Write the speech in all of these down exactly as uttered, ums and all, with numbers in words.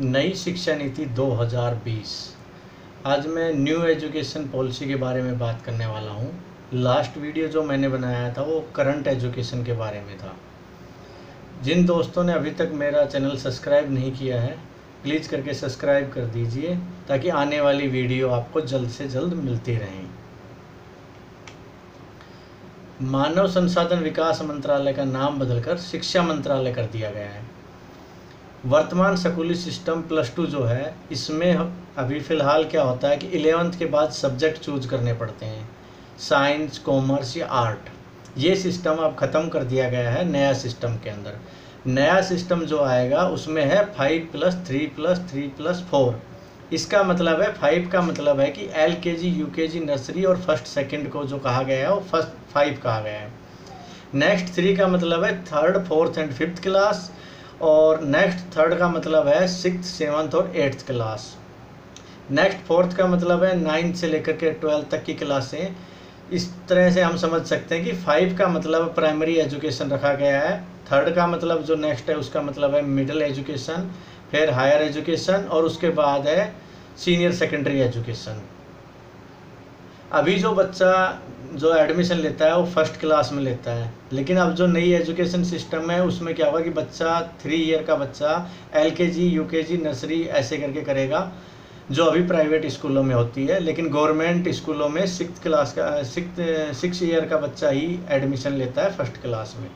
नई शिक्षा नीति दो हज़ार बीस। आज मैं न्यू एजुकेशन पॉलिसी के बारे में बात करने वाला हूँ। लास्ट वीडियो जो मैंने बनाया था वो करंट एजुकेशन के बारे में था। जिन दोस्तों ने अभी तक मेरा चैनल सब्सक्राइब नहीं किया है, प्लीज़ करके सब्सक्राइब कर दीजिए ताकि आने वाली वीडियो आपको जल्द से जल्द मिलती रहें। मानव संसाधन विकास मंत्रालय का नाम बदलकर शिक्षा मंत्रालय कर दिया गया है। वर्तमान स्कूली सिस्टम प्लस टू जो है, इसमें अभी फ़िलहाल क्या होता है कि इलेवेंथ के बाद सब्जेक्ट चूज करने पड़ते हैं, साइंस, कॉमर्स या आर्ट। ये सिस्टम अब ख़त्म कर दिया गया है नया सिस्टम के अंदर। नया सिस्टम जो आएगा उसमें है five plus three plus three plus four. इसका मतलब है, फाइव का मतलब है कि एल के G, U K G, nursery और फर्स्ट सेकंड को जो कहा गया है वो फर्स्ट फाइव कहा गया है। नेक्स्ट थ्री का मतलब है third, fourth and fifth class, और नेक्स्ट थर्ड का मतलब है सिक्स, सेवन्थ और एट्थ क्लास। नेक्स्ट फोर्थ का मतलब है नाइन्थ से लेकर के ट्वेल्थ तक की क्लासें। इस तरह से हम समझ सकते हैं कि फाइव का मतलब प्राइमरी एजुकेशन रखा गया है, थर्ड का मतलब जो नेक्स्ट है उसका मतलब है मिडिल एजुकेशन, फिर हायर एजुकेशन और उसके बाद है सीनियर सेकेंडरी एजुकेशन। अभी जो बच्चा जो एडमिशन लेता है वो फर्स्ट क्लास में लेता है, लेकिन अब जो नई एजुकेशन सिस्टम है उसमें क्या होगा कि बच्चा थ्री ईयर का बच्चा एल के G, U K G, nursery ऐसे करके करेगा, जो अभी प्राइवेट स्कूलों में होती है। लेकिन गवर्नमेंट स्कूलों में सिक्स क्लास का सिक्स सिक्स ईयर का बच्चा ही एडमिशन लेता है फर्स्ट क्लास में।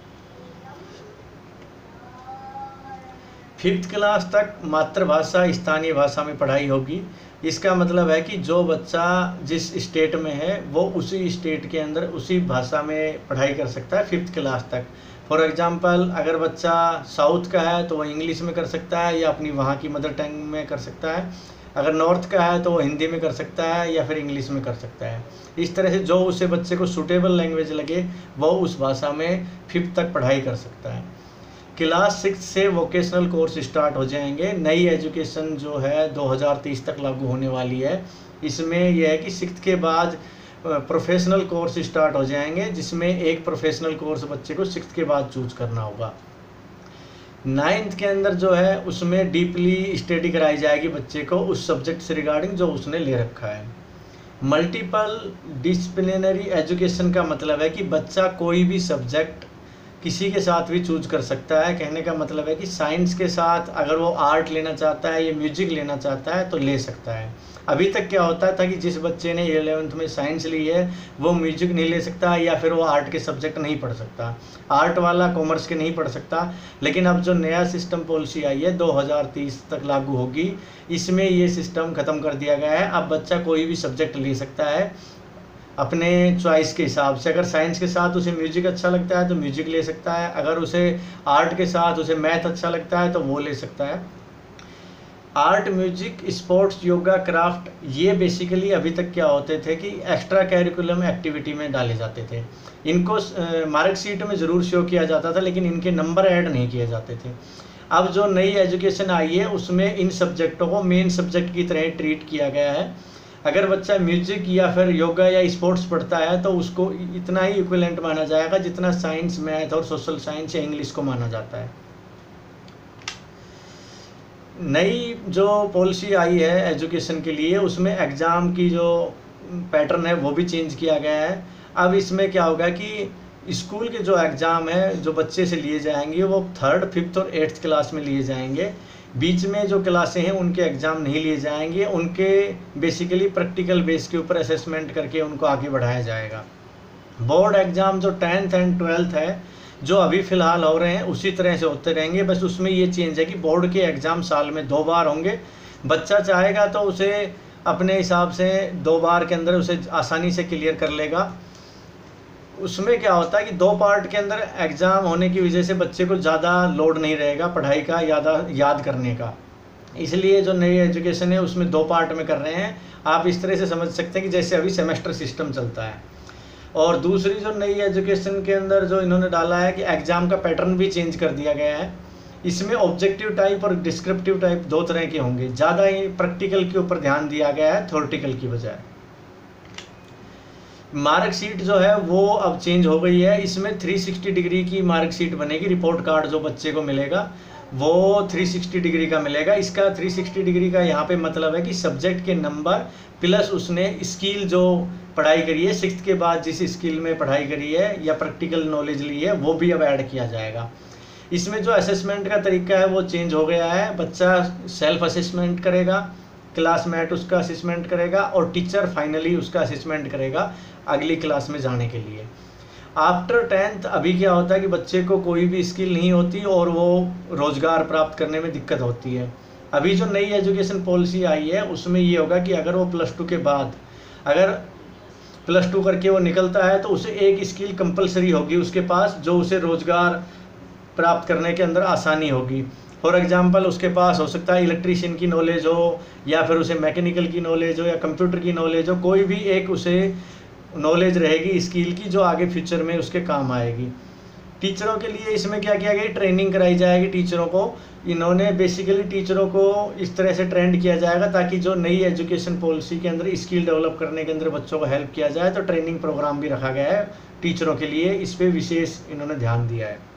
फिफ्थ क्लास तक मातृभाषा स्थानीय भाषा में पढ़ाई होगी। इसका मतलब है कि जो बच्चा जिस स्टेट में है वो उसी स्टेट के अंदर उसी भाषा में पढ़ाई कर सकता है फिफ्थ क्लास तक। फॉर एग्जांपल, अगर बच्चा साउथ का है तो वह इंग्लिश में कर सकता है या अपनी वहाँ की मदर टंग में कर सकता है। अगर नॉर्थ का है तो वो हिंदी में कर सकता है या फिर इंग्लिश में कर सकता है। इस तरह से जो उसे बच्चे को सूटेबल लैंग्वेज लगे वो उस भाषा में फिफ्थ तक पढ़ाई कर सकता है। क्लास सिक्स से वोकेशनल कोर्स स्टार्ट हो जाएंगे। नई एजुकेशन जो है दो हज़ार तीस तक लागू होने वाली है। इसमें यह है कि सिक्स के बाद प्रोफेशनल कोर्स स्टार्ट हो जाएंगे, जिसमें एक प्रोफेशनल कोर्स बच्चे को सिक्स के बाद चूज करना होगा। नाइन्थ के अंदर जो है उसमें डीपली स्टडी कराई जाएगी बच्चे को उस सब्जेक्ट से रिगार्डिंग जो उसने ले रखा है। मल्टीपल डिसिप्लिनरी एजुकेशन का मतलब है कि बच्चा कोई भी सब्जेक्ट किसी के साथ भी चूज कर सकता है। कहने का मतलब है कि साइंस के साथ अगर वो आर्ट लेना चाहता है या म्यूजिक लेना चाहता है तो ले सकता है। अभी तक क्या होता था कि जिस बच्चे ने इलेवेंथ में साइंस ली है वो म्यूजिक नहीं ले सकता या फिर वो आर्ट के सब्जेक्ट नहीं पढ़ सकता, आर्ट वाला कॉमर्स के नहीं पढ़ सकता। लेकिन अब जो नया सिस्टम पॉलिसी आई है दो हज़ार तीस तक लागू होगी, इसमें ये सिस्टम ख़त्म कर दिया गया है। अब बच्चा कोई भी सब्जेक्ट ले सकता है अपने चॉइस के हिसाब से। अगर साइंस के साथ उसे म्यूजिक अच्छा लगता है तो म्यूजिक ले सकता है, अगर उसे आर्ट के साथ उसे मैथ अच्छा लगता है तो वो ले सकता है। Art, music, sports, yoga, craft, ये बेसिकली अभी तक क्या होते थे कि एक्स्ट्रा कैरिकुलम एक्टिविटी में डाले जाते थे। इनको मार्कशीट में ज़रूर शो किया जाता था लेकिन इनके नंबर ऐड नहीं किए जाते थे। अब जो नई एजुकेशन आई है उसमें इन सब्जेक्टों को मेन सब्जेक्ट की तरह ट्रीट किया गया है। अगर बच्चा म्यूजिक या फिर योगा या स्पोर्ट्स पढ़ता है तो उसको इतना ही इक्विवेलेंट माना जाएगा जितना साइंस, मैथ और सोशल साइंस या इंग्लिश को माना जाता है। नई जो पॉलिसी आई है एजुकेशन के लिए उसमें एग्ज़ाम की जो पैटर्न है वो भी चेंज किया गया है। अब इसमें क्या होगा कि स्कूल के जो एग्ज़ाम है जो बच्चे से लिए जाएंगे वो थर्ड, फिफ्थ और एट्थ क्लास में लिए जाएंगे। बीच में जो क्लासें हैं उनके एग्ज़ाम नहीं लिए जाएंगे, उनके बेसिकली प्रैक्टिकल बेस के ऊपर असेसमेंट करके उनको आगे बढ़ाया जाएगा। बोर्ड एग्ज़ाम जो टेंथ एंड ट्वेल्थ है जो अभी फ़िलहाल हो रहे हैं उसी तरह से होते रहेंगे, बस उसमें ये चेंज है कि बोर्ड के एग्ज़ाम साल में दो बार होंगे। बच्चा चाहेगा तो उसे अपने हिसाब से दो बार के अंदर उसे आसानी से क्लियर कर लेगा। उसमें क्या होता है कि दो पार्ट के अंदर एग्ज़ाम होने की वजह से बच्चे को ज़्यादा लोड नहीं रहेगा पढ़ाई का याद याद करने का, इसलिए जो नई एजुकेशन है उसमें दो पार्ट में कर रहे हैं। आप इस तरह से समझ सकते हैं कि जैसे अभी सेमेस्टर सिस्टम चलता है। और दूसरी जो नई एजुकेशन के अंदर जो इन्होंने डाला है कि एग्ज़ाम का पैटर्न भी चेंज कर दिया गया है। इसमें ऑब्जेक्टिव टाइप और डिस्क्रिप्टिव टाइप दो तरह के होंगे। ज़्यादा ही प्रैक्टिकल के ऊपर ध्यान दिया गया है थ्योरेटिकल की बजाय। मार्कशीट जो है वो अब चेंज हो गई है। इसमें तीन सौ साठ डिग्री की मार्कशीट बनेगी, रिपोर्ट कार्ड जो बच्चे को मिलेगा वो थ्री सिक्सटी डिग्री का मिलेगा। इसका थ्री सिक्सटी डिग्री का यहाँ पे मतलब है कि सब्जेक्ट के नंबर प्लस उसने स्किल जो पढ़ाई करी है, सिक्स्थ के बाद जिस स्किल में पढ़ाई करी है या प्रैक्टिकल नॉलेज ली है, वो भी अब ऐड किया जाएगा। इसमें जो असेसमेंट का तरीका है वो चेंज हो गया है। बच्चा सेल्फ असेसमेंट करेगा, क्लासमेट उसका असेसमेंट करेगा और टीचर फाइनली उसका असेसमेंट करेगा अगली क्लास में जाने के लिए। आफ्टर टेंथ अभी क्या होता है कि बच्चे को कोई भी स्किल नहीं होती और वो रोज़गार प्राप्त करने में दिक्कत होती है। अभी जो नई एजुकेशन पॉलिसी आई है उसमें ये होगा कि अगर वो प्लस टू के बाद अगर प्लस टू करके वो निकलता है तो उसे एक स्किल कंपलसरी होगी उसके पास, जो उसे रोज़गार प्राप्त करने के अंदर आसानी होगी। फॉर एग्जांपल उसके पास हो सकता है इलेक्ट्रीशियन की नॉलेज हो, या फिर उसे मैकेनिकल की नॉलेज हो, या कंप्यूटर की नॉलेज हो, कोई भी एक उसे नॉलेज रहेगी स्किल की जो आगे फ्यूचर में उसके काम आएगी। टीचरों के लिए इसमें क्या किया गया, ट्रेनिंग कराई जाएगी टीचरों को। इन्होंने बेसिकली टीचरों को इस तरह से ट्रेंड किया जाएगा ताकि जो नई एजुकेशन पॉलिसी के अंदर स्किल डेवलप करने के अंदर बच्चों को हेल्प किया जाए, तो ट्रेनिंग प्रोग्राम भी रखा गया है टीचरों के लिए। इस पर विशेष इन्होंने ध्यान दिया है।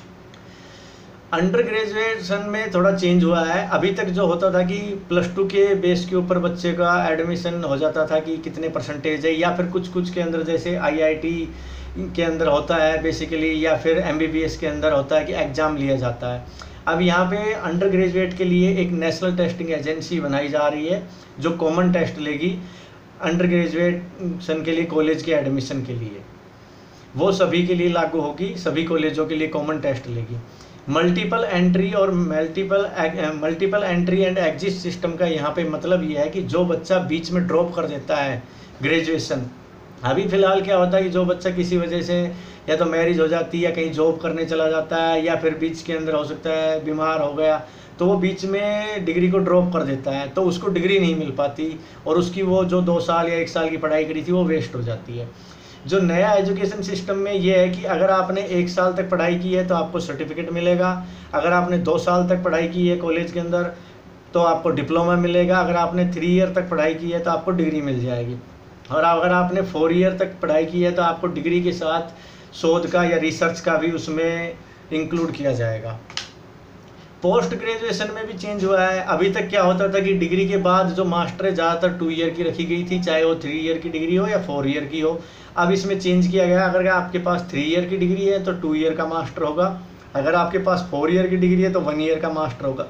अंडर ग्रेजुएशन में थोड़ा चेंज हुआ है। अभी तक जो होता था कि प्लस टू के बेस के ऊपर बच्चे का एडमिशन हो जाता था कि कितने परसेंटेज है, या फिर कुछ कुछ के अंदर जैसे आईआईटी के अंदर होता है बेसिकली, या फिर एमबीबीएस के अंदर होता है कि एग्ज़ाम लिया जाता है। अब यहाँ पे अंडर ग्रेजुएट के लिए एक नेशनल टेस्टिंग एजेंसी बनाई जा रही है जो कॉमन टेस्ट लेगी अंडर ग्रेजुएशन के लिए कॉलेज के एडमिशन के लिए। वो सभी के लिए लागू होगी, सभी कॉलेजों के लिए कॉमन टेस्ट लेगी। मल्टीपल एंट्री और multiple multiple entry and exit system का यहाँ पे मतलब ये है कि जो बच्चा बीच में ड्रॉप कर देता है ग्रेजुएशन, अभी फ़िलहाल क्या होता है कि जो बच्चा किसी वजह से या तो मैरिज हो जाती है या कहीं जॉब करने चला जाता है, या फिर बीच के अंदर हो सकता है बीमार हो गया, तो वो बीच में डिग्री को ड्रॉप कर देता है, तो उसको डिग्री नहीं मिल पाती और उसकी वो जो दो साल या एक साल की पढ़ाई करी थी वो वेस्ट हो जाती है। जो नया एजुकेशन सिस्टम में ये है कि अगर आपने एक साल तक पढ़ाई की है तो आपको सर्टिफिकेट मिलेगा, अगर आपने दो साल तक पढ़ाई की है कॉलेज के अंदर तो आपको डिप्लोमा मिलेगा, अगर आपने थ्री ईयर तक पढ़ाई की है तो आपको डिग्री मिल जाएगी, और अगर आपने फोर ईयर तक पढ़ाई की है तो आपको डिग्री के साथ शोध का या रिसर्च का भी उसमें इंक्लूड किया जाएगा। पोस्ट ग्रेजुएशन में भी चेंज हुआ है। अभी तक क्या होता था कि डिग्री के बाद जो मास्टर है ज़्यादातर टू ईयर की रखी गई थी, चाहे वो थ्री ईयर की डिग्री हो या फोर ईयर की हो। अब इसमें चेंज किया गया, अगर आपके पास थ्री ईयर की डिग्री है तो टू ईयर का मास्टर होगा, अगर आपके पास फोर ईयर की डिग्री है तो वन ईयर का मास्टर होगा,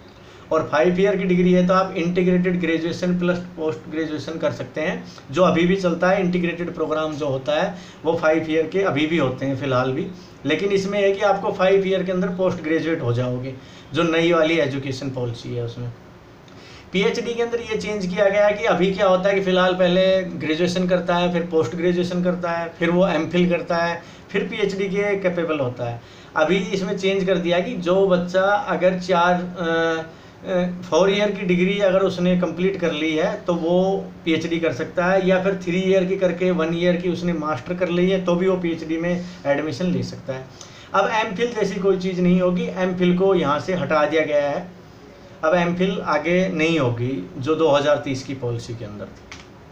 और फाइव ईयर की डिग्री है तो आप integrated graduation plus post graduation कर सकते हैं, जो अभी भी चलता है। इंटीग्रेटेड प्रोग्राम जो होता है वो फाइव ईयर के अभी भी होते हैं फ़िलहाल भी, लेकिन इसमें है कि आपको फाइव ईयर के अंदर पोस्ट ग्रेजुएट हो जाओगे, जो नई वाली एजुकेशन पॉलिसी है उसमें। पीएचडी के अंदर ये चेंज किया गया है कि अभी क्या होता है कि फ़िलहाल पहले ग्रेजुएशन करता है, फिर पोस्ट ग्रेजुएशन करता है, फिर वो एमफिल करता है, फिर पीएचडी के कैपेबल होता है। अभी इसमें चेंज कर दिया कि जो बच्चा अगर चार फोर ईयर की डिग्री अगर उसने कंप्लीट कर ली है तो वो पीएचडी कर सकता है, या फिर थ्री ईयर की करके वन ईयर की उसने मास्टर कर ली है तो भी वो पीएचडी में एडमिशन ले सकता है। अब एमफिल जैसी कोई चीज़ नहीं होगी, एमफिल को यहाँ से हटा दिया गया है। अब एमफिल आगे नहीं होगी जो दो हज़ार तीस की पॉलिसी के अंदर थी।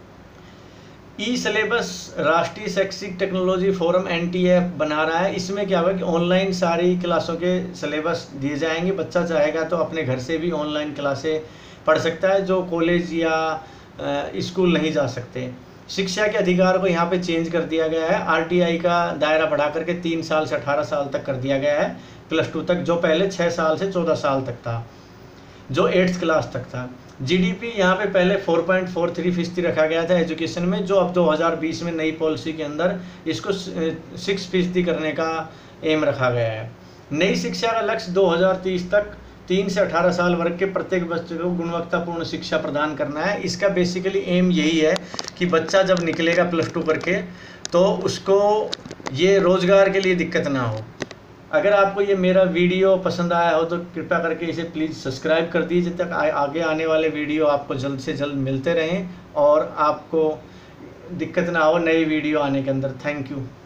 ई सिलेबस राष्ट्रीय शैक्षिक technology forum N T F बना रहा है। इसमें क्या होगा कि ऑनलाइन सारी क्लासों के सिलेबस दिए जाएंगे। बच्चा चाहेगा तो अपने घर से भी ऑनलाइन क्लासें पढ़ सकता है, जो कॉलेज या स्कूल नहीं जा सकते। शिक्षा के अधिकार को यहाँ पे चेंज कर दिया गया है। आरटीआई का दायरा बढ़ा करके तीन साल से अठारह साल तक कर दिया गया है प्लस टू तक, जो पहले छः साल से चौदह साल तक था, जो एट्थ क्लास तक था। जीडीपी यहाँ पे पहले चार पॉइंट चार तीन फीसदी रखा गया था एजुकेशन में, जो अब दो हज़ार बीस में नई पॉलिसी के अंदर इसको सिक्स फीसदी करने का एम रखा गया है। नई शिक्षा का लक्ष्य दो हज़ार तीस तक तीन से अठारह साल वर्ग के प्रत्येक बच्चे को गुणवत्तापूर्ण शिक्षा प्रदान करना है। इसका बेसिकली एम यही है कि बच्चा जब निकलेगा प्लस टू करके तो उसको ये रोज़गार के लिए दिक्कत ना हो। अगर आपको ये मेरा वीडियो पसंद आया हो तो कृपया करके इसे प्लीज़ सब्सक्राइब कर दीजिए, तक आगे आने वाले वीडियो आपको जल्द से जल्द मिलते रहें और आपको दिक्कत ना हो नई वीडियो आने के अंदर। Thank you.